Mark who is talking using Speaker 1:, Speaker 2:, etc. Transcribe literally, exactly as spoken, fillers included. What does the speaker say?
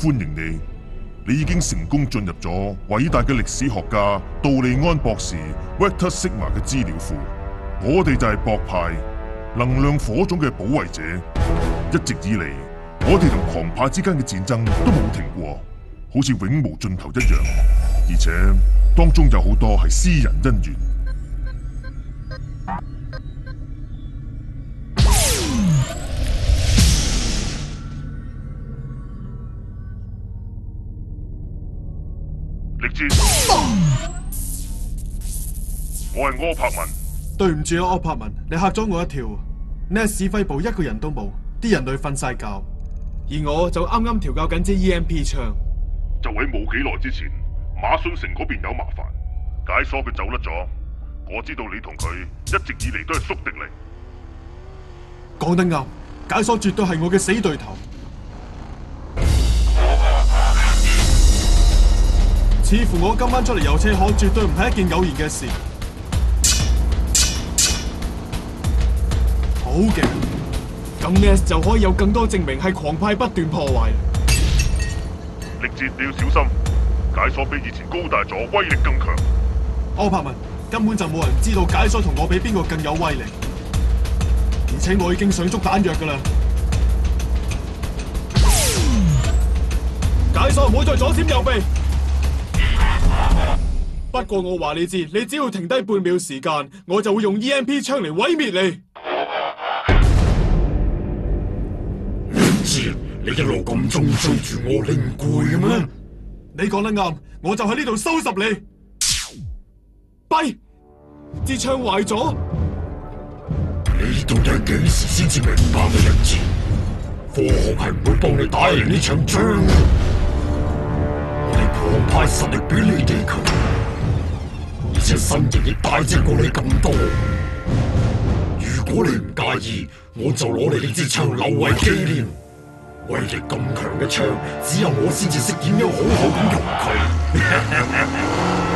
Speaker 1: 歡迎你，你已經成功進入咗偉大嘅歷史學家杜利安博士 Vector Sigma 嘅資料庫。我哋就係博派能量火種嘅保衛者，一直以嚟，我哋同狂派之間嘅戰爭都冇停過，好似永無盡頭一樣，而且當中有好多係私人恩怨。力之，我係柯柏文。
Speaker 2: 對唔住啊，柯柏文，你嚇咗我一跳。呢指揮部一個人都冇，啲人類瞓晒覺，而我就啱啱調教緊支 E M P 槍。
Speaker 1: 就喺冇幾耐之前，馬信城嗰邊有麻煩，解鎖佢走甩咗。我知道你同佢一直以嚟都係宿敵嚟。
Speaker 2: 講得啱，解鎖絕對係我嘅死對頭。似乎我今晚出嚟遊車河，絕對唔係一件偶然嘅事。好嘅，咁 N E S 就可以有更多證明係狂派不斷破壞。
Speaker 1: 力捷，你要小心，解鎖比以前高大咗，威力更強。
Speaker 2: 柯柏文，根本就冇人知道解鎖同我比邊個更有威力，而且我已經上足彈藥噶啦。解鎖唔好再左閃右避。不過我話你知，你只要停低半秒時間，我就會用 E M P 槍嚟毀滅你。
Speaker 3: 力捷，你一路咁中意追住我，你唔攰嘅咩？
Speaker 2: 你講得啱，我就喺呢度收拾你。弊，支槍壞咗。
Speaker 3: 你到底係幾時先至明白嘅？力捷，科學係唔會幫你打贏呢場仗嘅。我哋狂派實力比你哋強，而且身形亦大隻過你咁多。如果你唔介意，我就攞你呢支槍留為紀念。威力咁強嘅槍，只有我先至識點樣好好咁用佢。